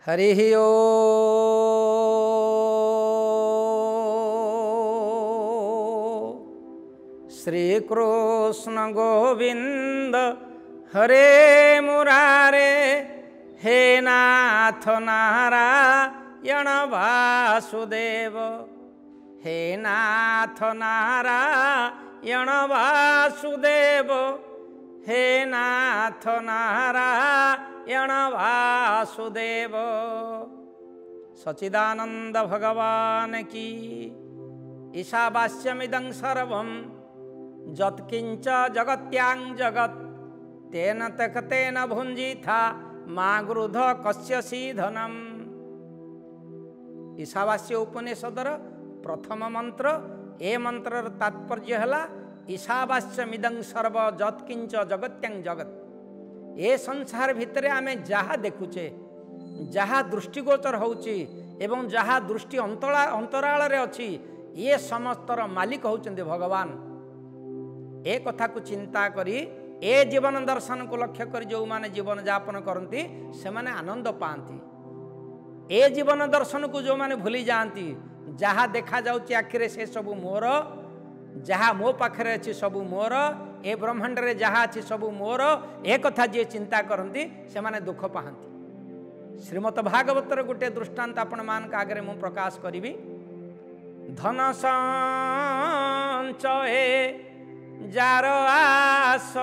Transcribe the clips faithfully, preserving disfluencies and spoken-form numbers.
हरि ओ श्री कृष्ण गोविंद हरे मुरारे हे नाथ नारायण वासुदेव हे नाथ नारायण वासुदेव हे नाथ नारायण वासुदेव। सच्चिदानंद भगवान की। ईशावास्यमिदं सर्वं यत्किंच जगत्यां जगत् तेन तखतेन भुंजिथा मा गृध कस्यसि धनम। ईशावास्य उपनिषदर प्रथम मंत्र। ए मंत्रर तात्पर्य है ईशावास्यमिदं सर्व यत्किंच जगत्यां जगत्। ए संसार भितर आमे जहाँ देखुचे जहाँ दृष्टिगोचर होउची एवं जहाँ दृष्टि अंतरा अंतराल रे अछि ये समस्तर मालिक होउचंदे भगवान। ए कथा को चिंता करी ए जीवन दर्शन को लक्ष्य कर जो माने जीवन यापन करती से माने आनंद पाती। ए जीवन दर्शन को जो माने भूली जाती जहाँ देखा जाउची आखिरे से सबू मोर, जहाँ मो पाखरे अच्छी सबू मोर, ए ब्रह्मांड रे जहाँ अच्छी सबू मोर, ए कथा जी चिंता करती से माने दुख पाती। श्रीमद भागवतर गोटे दृष्टांत आपण मान आगे मु प्रकाश करी। धन संचये जार आस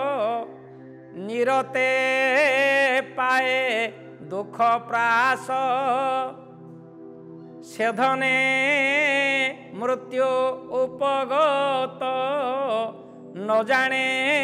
निरते पाए दुख प्रास से धने मृत्यु उपगत न जाने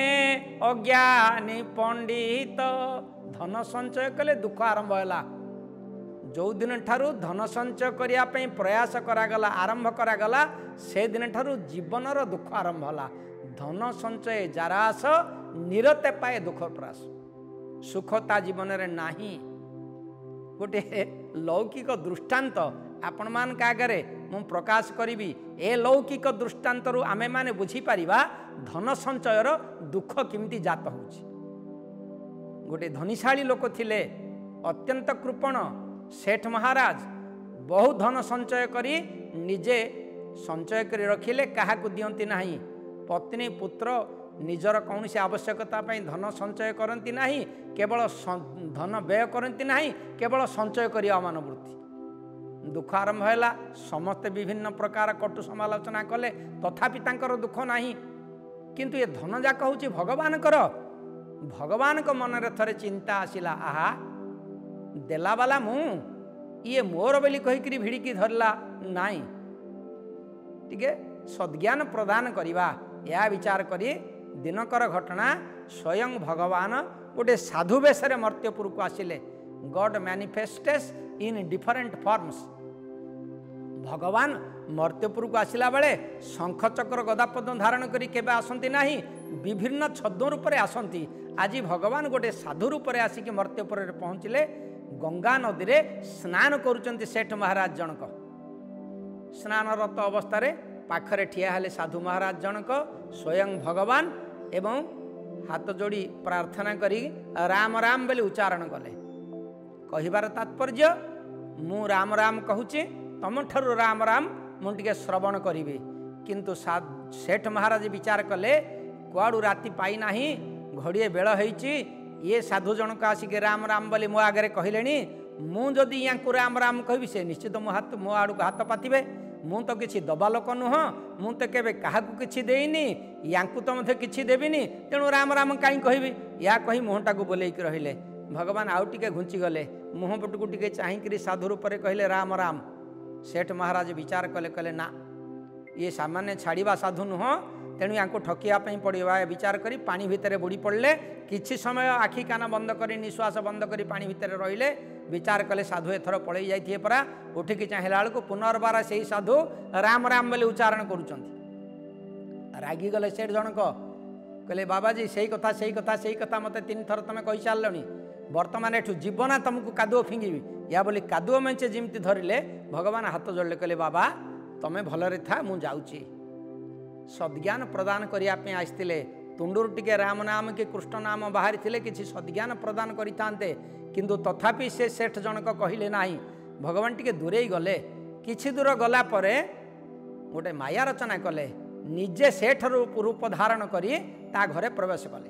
अज्ञानी पंडित। धन संचय कले दुख आरंभ है। जो दिन ठारू धन संचय करने प्रयास करागला आरंभ करागला से दिन ठारू जीवनर दुख आरंभ है। धन संचय जारास निरते पाए दुख प्रास। सुखता जीवन रे नाही। गोटे लौकिक दृष्टांत आपण मान आगे मु प्रकाश करी। ए लौकिक दृष्टांत आमे माने बुझी पारिबा धन संचयर दुख किमिति जात होउछि। गोटे धनीशाली लोक थिले अत्यंत कृपण सेठ महाराज। बहुत धन संचय करी निजे संचय करी रखिले काहा को दियंती नाही। पत्नी पुत्र निजर कौन सी आवश्यकता धन संचय करती नहीं, केवल धन व्यय करती नहीं, केवल संचय करिया मनोवृत्ति। दुख आरंभ है। समस्ते विभिन्न प्रकार कटु समालोचना कले तथापि तांकर दुख नहीं। किंतु ये धन जाक हूँ भगवान कर। भगवान को मन रे थरे चिंता आसिला, आहा देला वाला मु ये मोर बोली कहीकि भिड़िकी धरला नाई। टिके सद्ज्ञान प्रदान करिबा या विचार करी दिनकर घटना स्वयं भगवान गोटे साधु बेशरे मर्त्यपुर को आसिले। God manifests in different forms. भगवान मर्त्यपुर को आसिला बेले शंख चक्र गदापद्म धारण करी केबे आसंती नाही, विभिन्न छद्म रूप रे आसंती। आज भगवान गोटे साधु रूप रे आसिक मर्त्यपुर रे पहुँचिले। गंगा नदी रे स्नान करुचंती सेठ महाराज जनक। स्नानरत अवस्था पाखरे ठिया हेले साधु महाराज जनक स्वयं भगवान एवं हाथ जोड़ी प्रार्थना करी राम राम बोली उच्चारण कले। कहिबार तात्पर्य मु राम राम कहूची, तम ठारू राम राम मुझे श्रवण करी। किंतु सेठ महाराज विचार कले कुआड़ू राति पाई नाही, घड़िए बेल होईची, ये साधु जनक आसिक राम राम बोली मो आगे कहले। मुझे या राम राम कहि से निश्चित मो हाथ मो आड़ को हाथ पातिबे। मु तो किसी दबा लोक नुह, मु तो केबे काहाकू किछि देइनी, यांकू तो मते किछि देबिनी, तेणु राम राम काई कहबी। या कही मुहटा को बोलेक रहिले। भगवान आउ टिके घुंची गले, मुह पटकू टिके चाहिकरी साधु रूप रे कहले राम राम। सेठ महाराज विचार कले, कले ना ये सामान्य छाड़वा साधु नुह, तेणु या ठकिया पड़वा विचार करी पानी भितर बुड़ी पड़े। किछि समय आखि कान बंद करी निश्वास बंद करी पानी भितर रहिले। विचार कले साधु एथर पलि जाइए परा। उठिकी चाहिला बेलू पुनर्बार से ही साधु राम राम बोले उच्चारण करुचंती। रागी गले सेठ जनक कहले बाबाजी सही कथा सही कथा सही कथा मते तीन थर तुम कही सारे। बर्तमान एठू जीवना तुमको कादुओ फिंगिबी। या बोली कादुओ मेचे जमी धरिले भगवान हाथ जोड़ले, कहले बाबा तुम्हें भलरे था मु जाउची। सद्ज्ञान प्रदान करने आसते तुंडुर टिके राम नाम कि कृष्ण नाम बाहरी थे कि सद्ज्ञान प्रदान करते किंतु तथापि से सेठ जनक कहले नाही भगवान टिके दूरे गले किछि दूर गला परे गोटे माया रचना कले निजे सेठ रूप रूप धारण करी ता घरे प्रवेश कले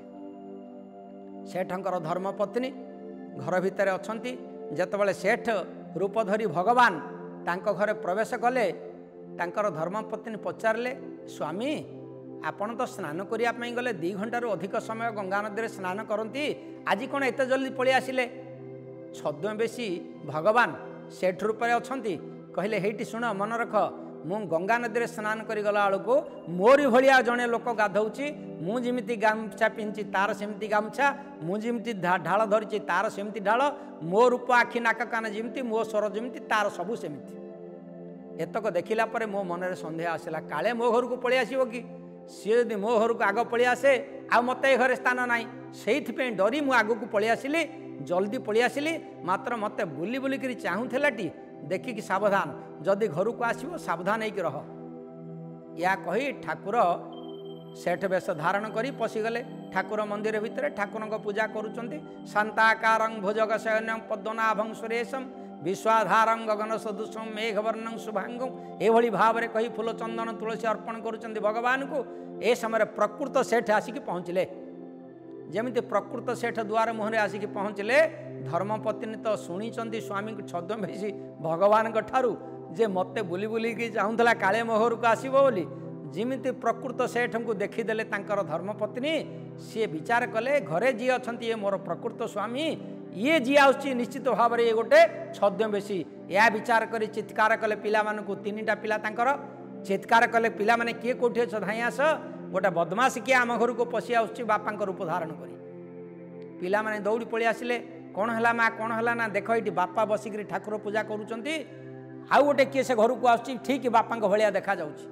सेठंकर धर्मपत्नी घर भितर अछंती जेतबेले सेठ रूप धरी भगवान तांको घरे प्रवेश कले तांकर धर्मपत्नी पचारले स्वामी आपण तो स्नान करने गले दी घंटार अधिक समय गंगा नदी स्नान करती आज कौन एत जल्दी पलि आसिले छद्मवेशी भगवान सेठ रूप अच्छी कहले हेटी शुण मन रख मु गंगा नदी स्नान कर गला बेलू मोरी भाया जड़े लोक गाधौची मुझे गामछा पिंधि तार सेमती गामछा मुझे ढाल धरी तार सेमती ढाल मो रूप आखि नाक कान जमी मो स्वर जमी तार सबू सेमती एतक देखला मो मन में सन्देह आसला काले मो घर को पलि आसो कि सी यदि मो घर को आग पलि आसे आ मत घरे स्थान ना से डरी मु आग को पलि आसिली जल्दी पलि आसिली मात्र मत बुली बुलिक चाहूलाटी देखिकी सावधान जदि घर को आसो सावधान होकर रह या कही ठाकुर सेठ बेश धारण कर पशिगले ठाकुर मंदिर भितर ठाकुर पूजा करुँच शांताकार भोजग शयन पद्मनाभं सुरेशम विश्वाधारं गगन सदृशं मेघवर्णं शुभांगं एभली भाव में कही फूल चंदन तुलसी अर्पण करुँच भगवान को ए समय प्रकृत सेठ आसिक पहुँचले जमी प्रकृत सेठ द्वार मुहरे आसिक पहुँचले धर्मपत्नी तो शुणी स्वामी को छद्मवेशी भगवान ठारू जे मत बुली बुलिक चाहूला काले मोहर को आसब बोली जमी प्रकृत सेठ को देखीदे धर्मपत्नी सी विचार कले घरे जी अच्छा ये मोर प्रकृत स्वामी ये जी आउची निश्चित भाव में ये गोटे छद्मवेशी या विचार कर चित्कार कले पिला मानू तीन टा पिला तांकर चित्कार कले पिला माने किए कोठी अछ धाई आस गोटे बदमाश किए आम घर को पशि आउची बापा रूप धारण करी पिला माने दौड़ी पलि आसिले कौन है माँ कौन है ना देख ये बापा बसिक ठाकुर पूजा करुँच आउ गोटे किए से घर को आउची ठीक बापा भाया देखा जाउची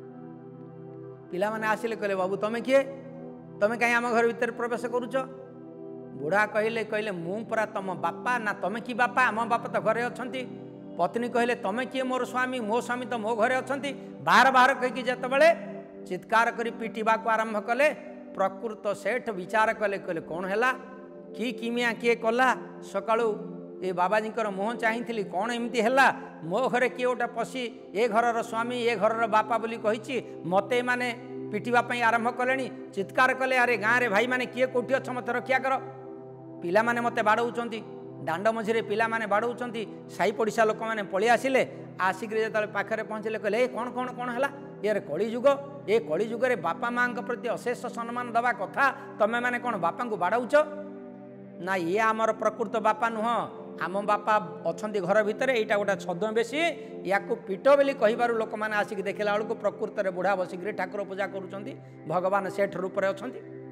पिला माने आसिले कहले बाबू तमे किए तमे कहीं आम घर भीतर प्रवेश करुच बुढ़ा कहले कहले मु परा तम बापा ना तमे कि बापा आम बापा तो घरे अच्छी पत्नी कहले तमे किए मोर स्वामी मो स्वामी तो मो घरे अच्छी बाहर बाहर कहीकि जितेबाला चित्कार कर पिटिबा को आरंभ कले प्रकृत सेठ विचार कले कहले कौन है कि किमिया किए कला सकाळू ए बाबाजी मुह चाही कौन एमती है मो घरे किए गोटे पशि ए घर स्वामी ए घर बापा बोली कही मत माने पिटिवाई आरंभ कले चित्कार कले अरे गाँव में भाई मैंने किए कौटी अच्छ मत रक्षा कर पिला माने मते बाड़ौचंती दांड मझिरे पिला माने बाड़ौचंती साई पड़िशा लोक मैंने पलि आसिले आसिक जो पाखे पहुँचले कहले कौन कौन कौन है यार कलिजुग ए कलिजुग बापा माँ प्रति अशेष सम्मान दवा कथा तमें मैंने कौन बापा को बाड़ौच ना ये आमर प्रकृत बापा नुह आम बापा अच्छा घर भितर यहाँ गोटे छद्मवेशी या पीट बोली कहीबार लोक मैंने आसिक देखला बेलू प्रकृत में बुढ़ा बसिक ठाकुर पूजा करुँच भगवान सेठ रूप अच्छा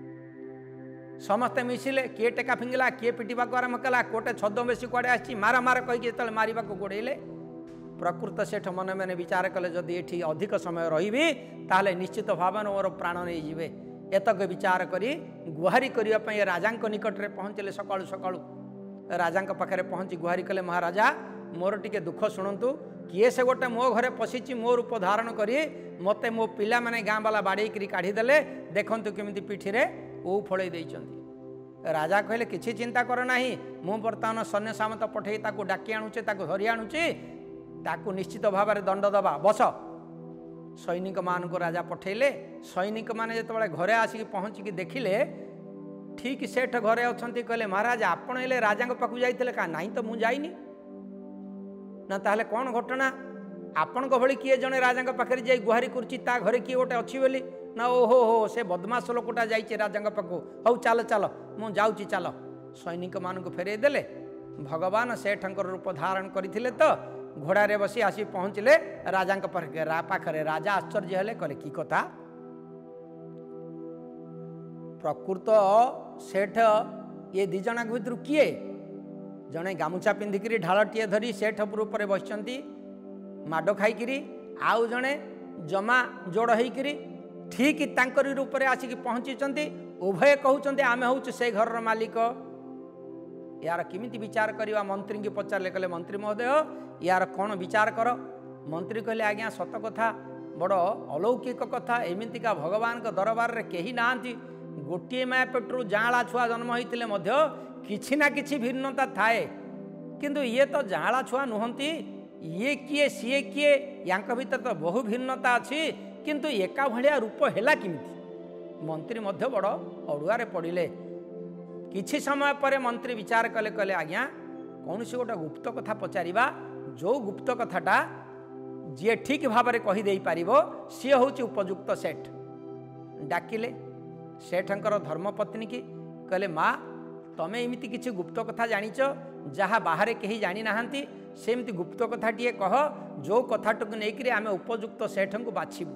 समस्ते मिसिले किए टेका फिंगिला किए पिटिबा को आरंभ कला कोटे छद्मवेशी कुआड़े आसी मारा मार कहीकि जो मारिबा को गोड़ेले प्रकृत सेठ मन मैंने विचार कले जदि ये अधिक समय रही ताले निश्चित भाव मोर प्राण नहीं जीवे एतक विचार करी गुहारी करने राजा निकट में पहुँचले सकाळु सकाळु राजा पाखे पहुँची गुहारी कले महाराजा मोर टिके दुख शुणु किए से गोटे मो घरे पशिची मो रूप धारण करी मत मो पिला माने गाँ वाला बाड़े काढ़ीदेले देखंतु केमिति पिठी रे ओ फड़े राजा कहले किछि चिंता कर नाही मु बर्तमान सैन्य सामंत पठे ताकू डाकी आणुचे ताकू धरी आणुचे ताकू निश्चित भाव में दंड दबा बस सैनिक मान को राजा पठेले सैनिक माने जेतबेले घरे आसिक पहुँचिकी देखिले ठीक सेठ घरे अच्छी कहले महाराज आपण हेले राजा पाखु जाइथिले का नहीं तो मु जाइनी ना ताहले कौन घटना आपण भली किए जड़े राजा पाखे जाई गुहारी करछि ता घरे किए गोटे अच्छी बोली ना ओहो हो से बदमाश लोकटा जाइए राजा पाखु हौ चल चल मु जाऊँगी चल सैनिक मान को फेरे देले भगवान सेठंकर रूप धारण करथिले तो घोड़ारे बसी आसी पहुँचले राजा पाखे राजा आश्चर्य हेले कहले की कथा प्रकृत सेठ ये दी जन भर किए जड़े गामुछा पिंधिकी ढालटीए धरी सेठ रूप में बसती माड खाई आउ जड़े जमा जोड़ होकर ठीक तांकरी रूप में आसिक पहुँची उभय कहते आमे हूँ से घर मालिक यार किमिति विचार करवा मंत्री की पचारे कहले मंत्री महोदय यार कौन विचार कर मंत्री कहले आज्ञा सत कथा बड़ अलौकिक कथा एमतीका भगवान दरबार रे कही ना गोटे माया पेटू जाँला छुआ जन्म होते किछि ना किछि भिन्नता थाए किंतु ये तो जाँला छुआ नुहंती ये किए सीए किए यांक भीतर तो बहु भिन्नता अच्छी किंतु एका भलिया रूप हैला किमिति मंत्री मध्य बड़ अड़ुआरे पड़िले। किछि समय पर मंत्री विचार कले कले आज्ञा कौन सी गोटे गुप्त कथा पचारिबा जो गुप्त कथाटा जी ठीक भाव में कहीदे पार सी हूँ उपयुक्त सेठ डाकिले सेठंकर धर्मपत्नी की कहले माँ तमें एमती किसी गुप्त कथा जानिच जहाँ बाहर कहीं जानी नाहंती सेमती गुप्त कथा टीए कह जो कथाटू नहीं आम उपयुक्त सेठ को बाछबू।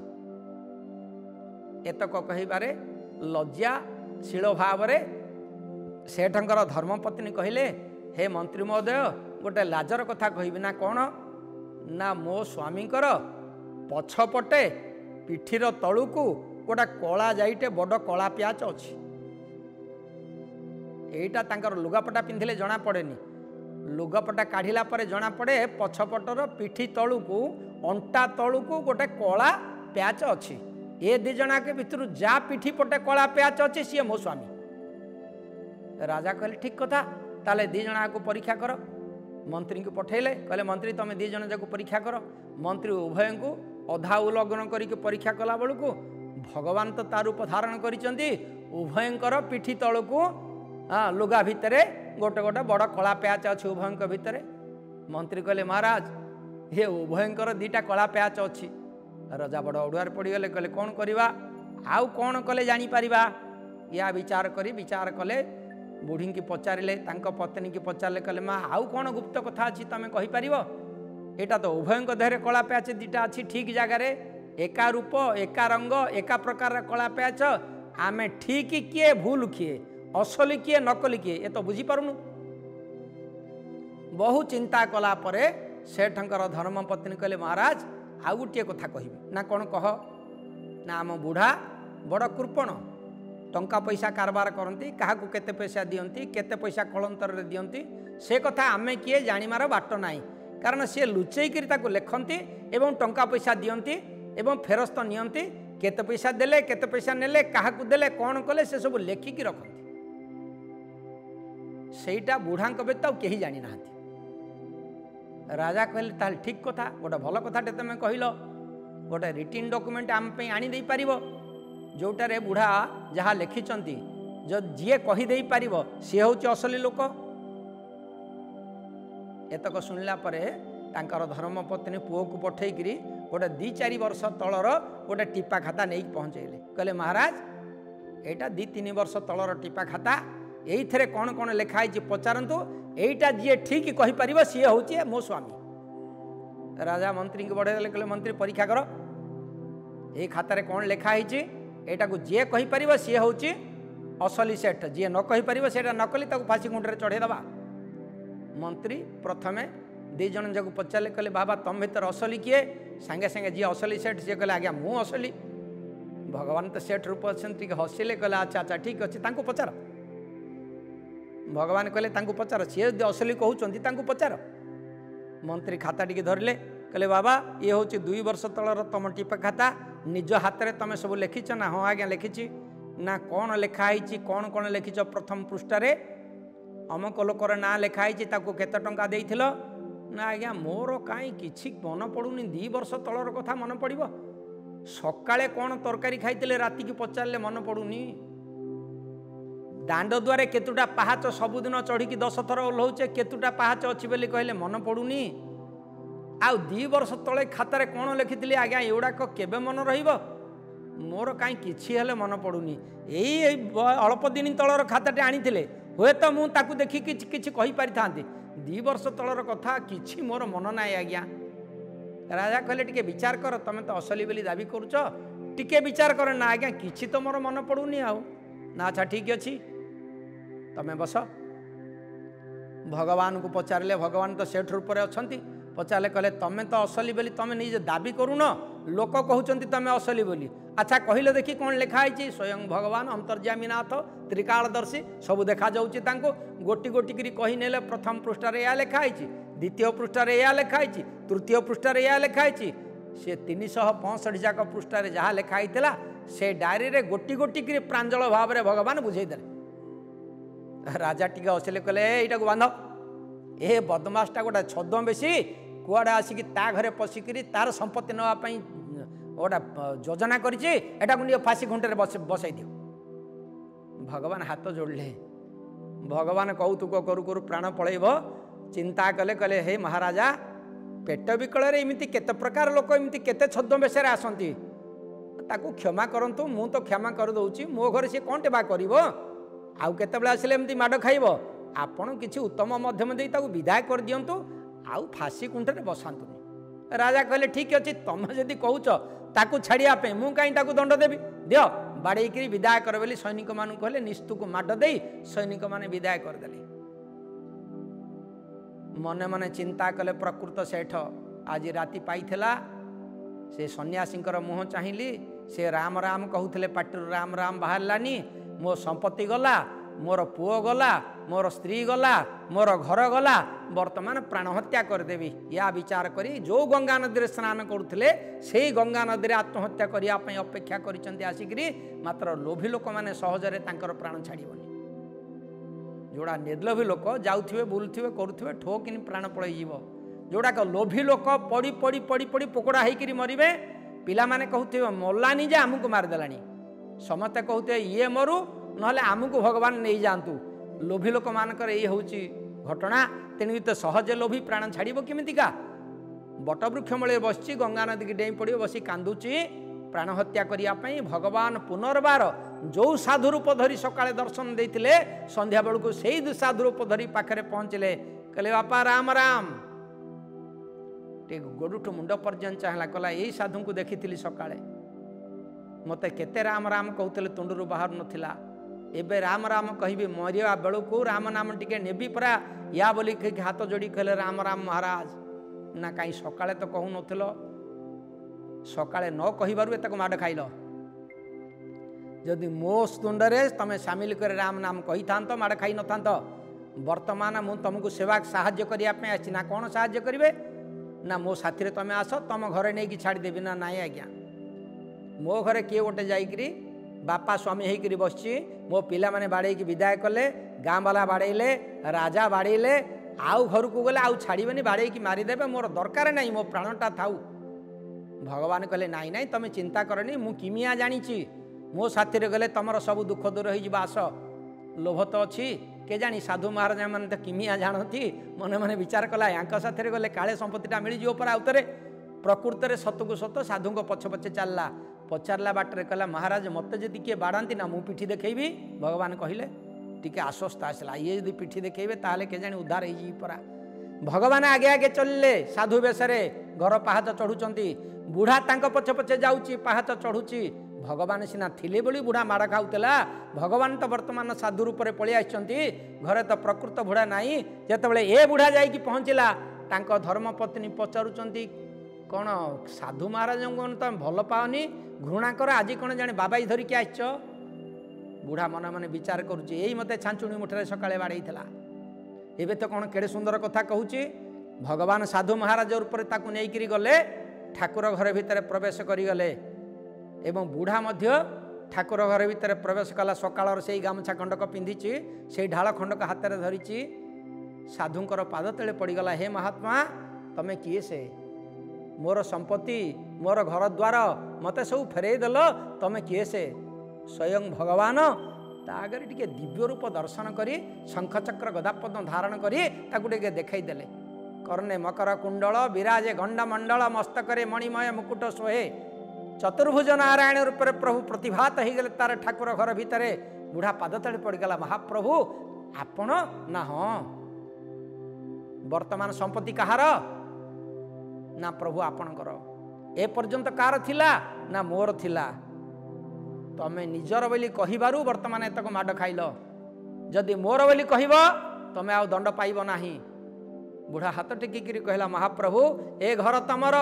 एतक कहिबारे लज्जाशील भाव सेठंकर धर्मपत्नी कहले हे मंत्री महोदय गोटे लाजर कथा कहबी ना कौन ना मो स्वामींकर पछपटे पिठीर तलुकू गोटे कला जाइटे बड़ कला प्याच अच्छी एटा तांकर लुगापटा पिंधिले जना पड़ेनी लुगापटा काढ़िला परे जना पड़े पछपटर पिठी तलुकू अंटा तलुकू गोटे कला प्याच अच्छी ए दी जना के भितर जा पिठी पटे कला प्याच अच्छी सी मो स्वामी। राजा कहले ठीक कथा ताले दी जना को परीक्षा कर मंत्री को पठेले कहले मंत्री तुम दी जन जाक परीक्षा कर मंत्री उभय को अधा उलग्न करके परीक्षा कला बेलू भगवान तो तार रूप धारण करिसेंती उभयंकर पिठी तलू हाँ लुगा भितर गोटे गोटे बड़ कला प्याच अच्छी उभय भितर मंत्री कहले महाराज ये उभयंकर दीटा कला प्याच अच्छी। राजा बड़ अड़ुआर पड़गले कहले कौन करवा आउ कौन कले जापर या विचार करी विचार कले बुढ़ी की पचारे पत्नी की पचारे कहले माँ आउ कौन गुप्त कथा अच्छी तुम कहीपर यहाँ तो उभय देहरे कला प्याच दीटा अच्छी ठीक जगार एका रूप एका रंग एका प्रकार कला प्याच आमे ठीक किए भूल किए असली किए नकली किए ये तो बुझीपारुनु। बहु चिंता कला परे सेठंकर धर्मपत्नी कहले महाराज आउ गोटे कथा कहबी ना कौन कह ना आम बुढ़ा बड़ कृपण टंका पैसा कारबार करती क्या केते पैसा दियंती केते पैसा कलंतर दियंती से कथा आमे किए जानिमार बाट नाही कारण सी लुचेक लिखती एवं टंका पैसा दियंती एवं फेरस्त नियंती केते पैसा देले केते पैसा नेले क्या देले कौन कले से सब लेखिकी रखती सेटा बुढ़ा व्यक्त कहीं जानी ना। राजा कहले ताल ठीक कथा गोटे भल कथाटे तुम कहल गोटे रिटिन डॉक्यूमेंट आम पे आनी दे पारिबो जोटारे बुढ़ा जहाँ लिखिं जो जी कहीदे पार सी हूँ असली लोक। एतक शुणिला तांकर धर्मपत्नी पुओ को पठेकरी गोटे दी चार वर्ष तलर गोटे टिपा खाता नहीं पहुँचेले कहले महाराज एटा दी तीन वर्ष तलर टिपा खाता ये कौन कौन लिखाई पचारतु यहीटा जी ठीक कहीपर सी हूँ मो स्वामी। राजा मंत्री को बढ़े कहले मंत्री परीक्षा कर ये खातार कौन लिखाई यहाँ को जी कहीपर सी हूँ असली सेठ जी न कहीपर से नकली फाँसी गुंडे चढ़ेदबा। मंत्री प्रथमे दी जन जाक पचारे कहले बाबा तुम भीतर असली किए सांगे सांगे जी असली सेठ सी कहले आज्ञा मु असली भगवान तो सेठ रूप अच्छे हसिले कहले अच्छा अच्छा ठीक अच्छे पचार भगवान कहले पचार सी असली कहते पचार। मंत्री खाता टी धरले कहले बाबा ये हूँ दुई वर्ष तलर तुम टिपा खाता निज हाथ में तुम सब लिखिच ना हाँ आज्ञा लिखी ना कौन लिखाई कौन कौन लिखिच प्रथम पृष्ठारे अमुक लोकर ना लिखाई केते टंका देइथिल ना आज्ञा मोर कहीं किछि मन पड़ुनी दी वर्ष तलर कथा मन पड़ सकाळे कौन तरकारी खाइतिले राति की पचारे मन पड़ुनी दांड द्वारे केतुटा पाहाच सबुदिन चढ़ी दस थर ओह्लौचे केतुटा पाहाच अच्छी बोली कहले मन पड़ुनी आउ दी वर्ष तले खातार कौन लिखिथिली आज्ञा एगुड़ाक केबे मन रहिब मोर कहीं किछि हेले मन पड़ुनी यही अल्प दिन तलर खाताटे आनिथिले हुए तो मुझे ताकू देखी किछि कहि पारि थांती दी वर्ष तलर कथा किछि मोर मन नाई आज्ञा। राजा कहले टिके विचार कर तुम तो असली बोली दाबी करुच टिके विचार कर ना आज्ञा किछि तो मोर मन पड़ुनी आउ ना अच्छा ठीक अच्छी तमें बस। भगवान को पचारे भगवान तो सेठ रूप अच्छा पचारे कहले तमें तो असली बोली तुम निजे दाबी करुन लोक कहते तुम असली बोली अच्छा कहले देखी कौन लिखाई स्वयं भगवान अंतर्यामी नाथ त्रिकालदर्शी सब देखा जाऊँगी गोटी गोटी करी कही नेले प्रथम पृष्ठार या लिखाई द्वितीय पृष्ठार या लिखाई तृतीय पृष्ठार या लिखाई सी तीन शह पैंसठ जाक पृष्ठार जहाँ लिखाई से डायरी रे गोटी गोटी करी प्रांजल भाव में भगवान बुझेदेले राजा टिके हसिले कहले एटा को बांध ए बदमासटा गोटा छदम बेसी कुआडे आसिकी ता घरे पशिकी तार संपत्ति नापी गोटा योजना करिछि एटा को फाँसी घुंटे बसाई दियो। भगवान हाथ जोड़ले भगवान कौतुक करू करू प्राण पलैब चिंता कले कहले हे महाराजा पेट विकल एमती केते प्रकार लोक एमती केते छद्म बेशरे आसंती ताकू क्षमा करंतु मु तो क्षमा कर दउची मो घर से कौन टेबा करिवो आउ केतेबेले आसिले एमती माड खाइबो आपण किछि उत्तम मध्यम देई ताकू विदाय कर दियंतु आउ फांसी कुंठरे बसांतुनी। राजा कहले ठीक अछि तमे जदी कहउछ ताकू छाड़िया पे मु काई ताकू दंड देबी दियो बाड़ेकरी विदाय कर बोली सैनिक मानू कहले निस्तुक माड देई सैनिक माने विदाय कर देले। मने मने चिंता कले प्रकृत सेठ आज राति पाइथिला से सन्यासींकर मुह चाहिली से राम राम कहूले पाटिर राम राम बाहरलानी मो संपत्ति गला मोर पुओ गला मोर स्त्री गला मोर घर गला वर्तमान प्राण हत्या करदेवी या विचार करी जो गंगा नदी स्नान करुले से गंगा नदी आत्महत्या करने अपेक्षा कर आसिकी मात्र लोभी लोक मैंने सहजरे तांकर प्राण छाड़बनी जोड़ा निर्लोभी लोक जाऊे बुलूवे करुवे ठोकिन प्राण पलैज जोड़ाक लोभी लोक पड़ी पड़ी पड़ी पड़ी पोकड़ा होकर मरवे पिला माने कहते मलानी जे आमको मारिदेला समस्ते कहते ये मरु ना आमको भगवान नहीं जातु लोभी लोक मानकर ये हूँ घटना तेणु तो सहज लोभी प्राण छाड़ केमिका बटवृक्ष मूल बसी गंगा नदी की डेई पड़ बसी कांदुची प्राण हत्या करने भगवान पुनर्बार जो साधु रूप धरी सकाଳେ दर्शन देते संध्या बेलू से साधु रूप धरी पाखे पहुँचले कहले बापा राम राम टे गोड़ुठ मुंड पर्यंत चाहला कहला यही साधु को देखी सकाଳେ मते केते राम राम कहते तुंडरू बाहर नथिला एबे राम राम कहि मरिया बेलू को राम नाम टिके नेबी परा या बोली हाथ जोड़ी कहले राम राम महाराज ना कहीं सकाଳେ तो कहू नथिल सकाଳେ न कहिबारु एतक माड खाइल जदि मो तुंडरे तमे सामिल कर राम नाम कही था माड़ खाई न था वर्तमान मु तुमको सेवा साहाय्य करने आसी ना कौन साहाय्य करेंगे ना मो साथी तमें आस तुम घरे नहीं छाड़देवी ना नाई आज्ञा मो घरे किए गोटे जाकि बापा स्वामी होकर बसची मो पिला माने बाड़े की विदाय कले गाँ वाला बाड़ेले राजा बाड़ेले आउ घर को गले आउ छाड़बे बाड़े की मारिदेवे मोर दरकार नहीं मो प्राणटा थाऊ भगवान कहले नाई नाई तुम चिंता करनी मु किमिया जानी मो साथी गले तुम सब दुख दूर हो आस लोभ तो अच्छी के जानी साधु महाराज मैंने तो किमिया जानती मने मने विचार कला या साथी गले काले संपत्तिटा मिलଯିव पर आउे प्रकृत में सतु सत साधु पछ पछे चलला पचारा बाटर कहला महाराज मत जदि किए बाड़ाती ना मु पिठी देखी भगवान कहले टिके आश्वस्त आसला ये जब पिठी देखेबे ताले के जानी उद्धार हो परा भगवान आगे आगे चलले साधु बेशरे घर पाहाच चढ़ुंट बुढ़ा तांको पछे पछे जाऊँगी पाहाच चढ़ुची भगवान सीना थिले बोली बुढ़ा माड़ खाऊला भगवान तो वर्तमान साधु रूप में पलि आसछंती घरे तो प्रकृत बुढ़ा नहीं जेतेबेले ए बुढ़ा जाइकी पहुँचला तांको धर्मपत्नी पचारुचंती कौन साधु महाराज को तुम भल पाओनी घृणा कर आज कौन जाने बाबाई धरिकी आसछ बुढ़ा मन मन विचार करुच्ची यही मते छांचुणी मुठे सकाळे बाड़े एबे तो कौन केड़े सुंदर कथा कहूची भगवान साधु महाराज रूप ताकू नहीं गले ठाकुर घर भितर प्रवेश करिगले एवं बुढ़ा मध्य ठाकुर घर भितर प्रवेश कला सकाळ से गामछा खंडक पिंधिची से ढाल खंडक हाथ में धरिची साधुंकर पाद तले पड़गला हे महात्मा तमे किए से मोर संपत्ति मोर घर द्वार मत सब फेरई देल तमे किए से स्वयं भगवान तागरे टिके दिव्य रूप दर्शन करी शंखचक्र गदापद्म धारण करी ताकू टिके देखाई देले कर्णे मकर कुंडल विराजे गंडमंडल मस्तकरे मणिमय मुकुट सोहे चतुर्भुज नारायण रूप में प्रभु प्रतिभात हो गले तार ठाकुर घर भितर बुढ़ा पाद तले पड़गला महाप्रभु आपण ना हाँ वर्तमान संपत्ति कहार ना प्रभु आपणकर ए पर्यंत कार थिला ना मोर थिला तमें निजर बोली कहिबारु वर्तमान एतक माड खाइल जदि मोर बोली कहब तमें आउ दंड पाइब नाही बुढ़ा हाथ टेकिकी कहला महाप्रभु ए घर तमर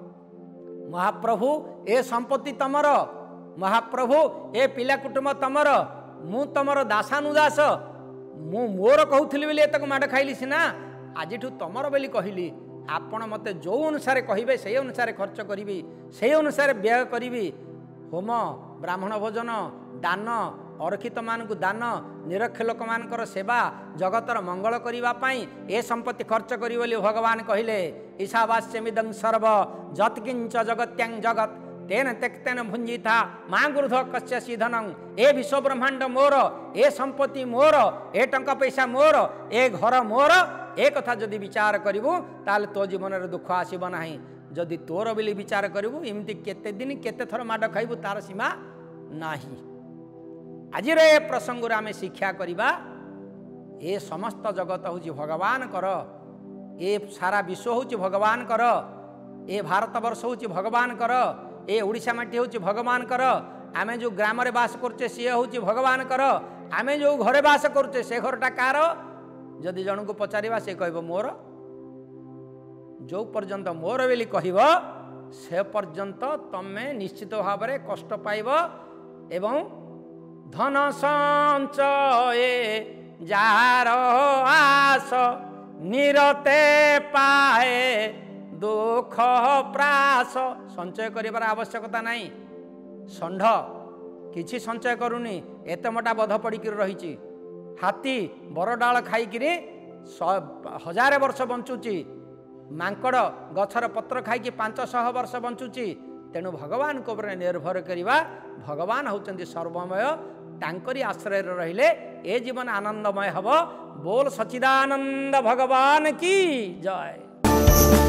महाप्रभु ए संपत्ति तमर महाप्रभु ए पिला कुटुंब तमर मु तमर दासानुदास मु मोर कहूली बोली एतक माड खाइली सीना आज तमर बोली कहली आपण मते जो अनुसार कहे से अनुसार खर्च करी से अनुसार व्यय करी होम ब्राह्मण भोजन दान अरक्षित मानक दान निरक्ष लोक मानकर सेवा जगतर मंगल करने ए संपत्ति खर्च करी बोली भगवान कहले ईशावास्यमिदं सर्व जत्किंच जगत्यां जगत तेन त्यक्तेन भुंजी था माँ गुरुध कस्य सीधनं ए विश्व ब्रह्मांड मोर ए संपत्ति मोर ए टंका पैसा मोर ए घर मोर ए कथा जदि विचार करू ताल तो जीवन में दुख आसब ना जदि तोर बोली विचार करू इमती केते दिन केते थर माड खाइबू तार सीमा नाही। आज प्रसंग आम शिक्षा करवा ए समस्त जगत हूँ भगवान कर ए सारा विश्व हूँ भगवान कर ए भारत वर्ष हूँ भगवान कर ए ओडिशा माटी हूँ भगवान कर आम जो ग्राम रे बास करचे सी हूँ भगवान कर आम जो घरे बास करचे से घरटा कार जदि जन को पचारा से कह मोर जो पर्यंत मोर बोली कह से पर्यंत तमें निश्चित भाव में कष्ट पाइब एवं धन संचय जार आस निरते पाए दुख प्रास संचय कर आवश्यकता नहीं। षंढ किछि संचय करूनी एत मोटा बध पड़ी रही हाथी बरडाल खाई हजार वर्ष बंचुची मांकड़ गछर पत्र खाई पांच शह वर्ष बंचुची तेणु भगवान को निर्भर करवा भगवान होचंदी सर्वमय तांकरी आश्रय रहिले ए जीवन आनंदमय हब बोल सच्चिदानंद भगवान की जय।